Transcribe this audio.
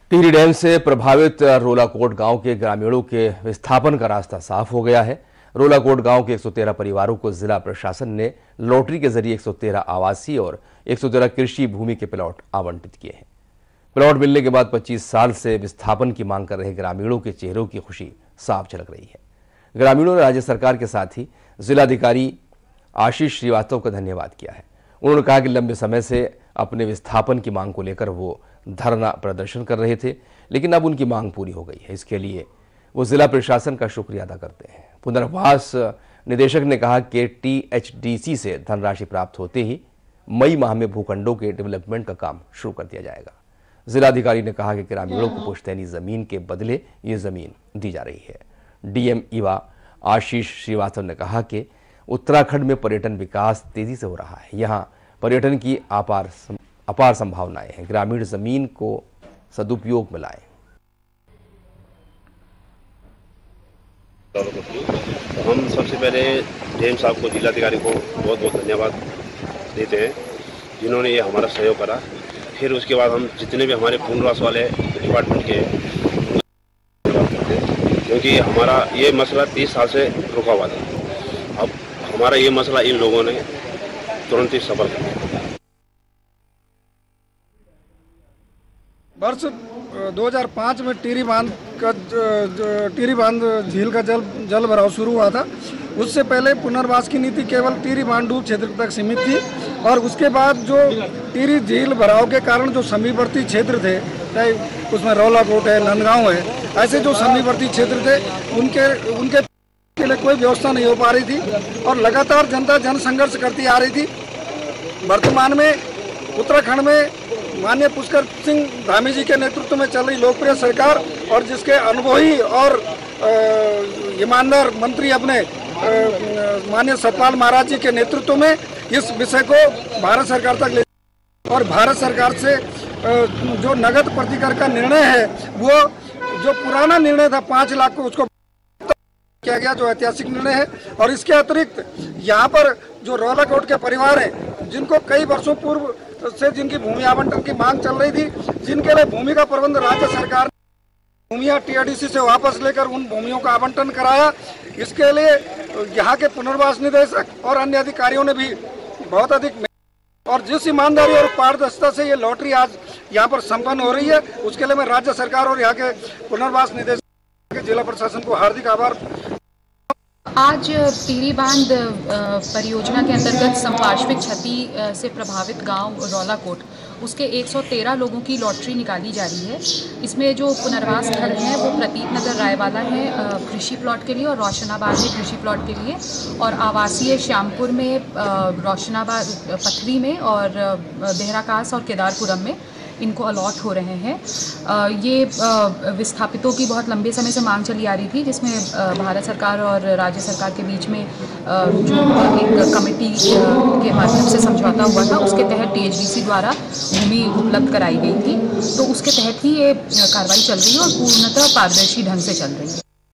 Tehri dam से प्रभावित रोलाकोट गांव के ग्रामीणों के विस्थापन का रास्ता साफ हो गया है। रोलाकोट गांव के 113 परिवारों को जिला प्रशासन ने लॉटरी के जरिए 113 आवासीय और 113 कृषि भूमि के प्लॉट आवंटित किए हैं। प्लॉट मिलने के बाद 25 साल से विस्थापन की मांग कर रहे ग्रामीणों के चेहरों की खुशी साफ झलक रही है। ग्रामीणों ने राज्य सरकार के साथ ही जिलाधिकारी आशीष श्रीवास्तव का धन्यवाद किया है। उन्होंने कहा कि लंबे समय से अपने विस्थापन की मांग को लेकर वो धरना प्रदर्शन कर रहे थे, लेकिन अब उनकी मांग पूरी हो गई है। इसके लिए वो जिला प्रशासन का शुक्रिया अदा करते हैं। पुनर्वास निदेशक ने कहा कि THDC से धनराशि प्राप्त होते ही मई माह में भूखंडों के डेवलपमेंट का काम शुरू कर दिया जाएगा। जिलाधिकारी ने कहा कि ग्रामीणों को पुश्तैनी जमीन के बदले ये जमीन दी जा रही है। DM ईवा आशीष श्रीवास्तव ने कहा कि उत्तराखंड में पर्यटन विकास तेजी से हो रहा है। यहाँ पर्यटन की अपार संभावनाएं हैं। ग्रामीण जमीन को सदुपयोग में लाएं। तो हम सबसे पहले DM साहब को, जिलाधिकारी को बहुत बहुत धन्यवाद देते हैं जिन्होंने ये हमारा सहयोग करा। फिर उसके बाद हम जितने भी हमारे पुनर्वास वाले डिपार्टमेंट के, क्योंकि हमारा ये मसला 30 साल से रुका हुआ था। अब हमारा ये मसला इन लोगों ने तुरंत ही सफल कर दिया। वर्ष 2005 में टिहरी बांध झील का जल भराव शुरू हुआ था। उससे पहले पुनर्वास की नीति केवल टिहरी बांध डूब क्षेत्र तक सीमित थी और उसके बाद जो टिहरी झील भराव के कारण जो समीपवर्ती क्षेत्र थे, चाहे उसमें रोलाकोट है, नंदगांव है, ऐसे जो समीपवर्ती क्षेत्र थे उनके के लिए कोई व्यवस्था नहीं हो पा रही थी और लगातार जनता जन संघर्ष करती आ रही थी। वर्तमान में उत्तराखंड में माननीय पुष्कर सिंह धामी जी के नेतृत्व में चल रही लोकप्रिय सरकार और जिसके अनुभवी और ईमानदार मंत्री अपने माननीय सतपाल महाराज जी के नेतृत्व में इस विषय को भारत सरकार तक ले और भारत सरकार से जो नगद प्रतिकर का निर्णय है, वो जो पुराना निर्णय था 5 लाख को, उसको किया गया, जो ऐतिहासिक निर्णय है। और इसके अतिरिक्त यहाँ पर जो रोलाकोट के परिवार हैं, जिनको कई वर्षों पूर्व से जिनकी भूमि आवंटन की मांग चल रही थी, जिनके लिए भूमि का प्रबंध राज्य सरकार ने भूमियाँ THDC से वापस लेकर उन भूमियों का आवंटन कराया। इसके लिए यहाँ के पुनर्वास निदेशक और अन्य अधिकारियों ने भी बहुत अधिक और जिस ईमानदारी और पारदर्शिता से ये लॉटरी आज यहाँ पर संपन्न हो रही है, उसके लिए मैं राज्य सरकार और यहाँ के पुनर्वास निदेशक के जिला प्रशासन को हार्दिक आभार। आज टिहरी बांध परियोजना के अंतर्गत संपार्श्विक क्षति से प्रभावित गांव रोलाकोट, उसके 113 लोगों की लॉटरी निकाली जा रही है। इसमें जो पुनर्वास स्थल हैं वो प्रतीत नगर रायवाला है कृषि प्लॉट के लिए और रोशनाबाद है कृषि प्लॉट के लिए, और आवासीय श्यामपुर में, रोशनाबाद पथरी में और देहराकास और केदारपुरम में इनको अलॉट हो रहे हैं। ये विस्थापितों की बहुत लंबे समय से मांग चली आ रही थी, जिसमें भारत सरकार और राज्य सरकार के बीच में जो एक कमेटी के माध्यम से समझौता हुआ था, उसके तहत THDC द्वारा भूमि उपलब्ध कराई गई थी। तो उसके तहत ही ये कार्रवाई चल रही है और पूर्णतः पारदर्शी ढंग से चल रही है।